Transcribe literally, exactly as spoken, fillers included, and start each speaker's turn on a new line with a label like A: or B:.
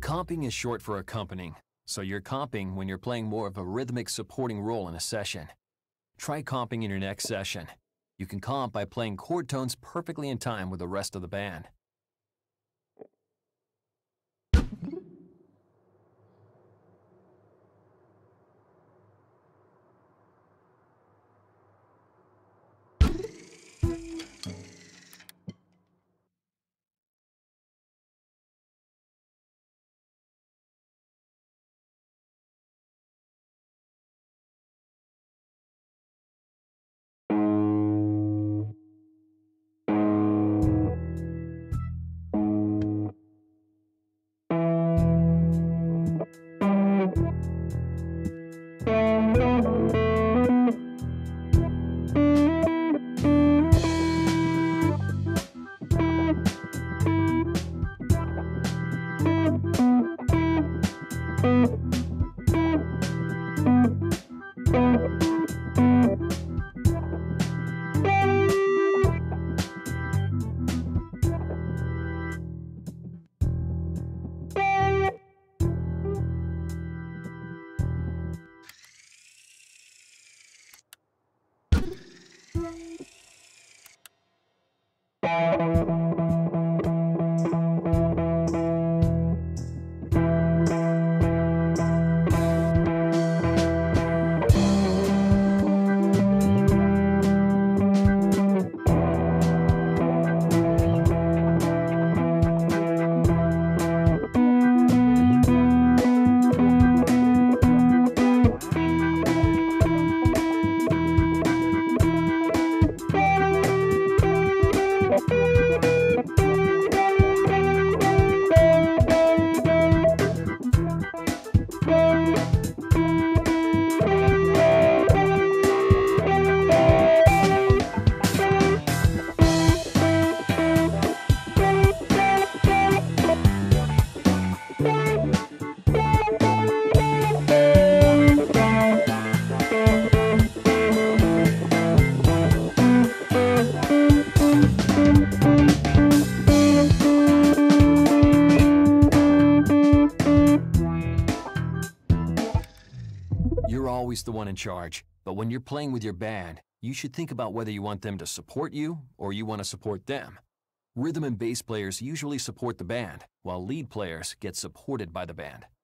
A: Comping is short for accompanying, so you're comping when you're playing more of a rhythmic supporting role in a session. Try comping in your next session. You can comp by playing chord tones perfectly in time with the rest of the band. You're always the one in charge, but when you're playing with your band, you should think about whether you want them to support you or you want to support them. Rhythm and bass players usually support the band, while lead players get supported by the band.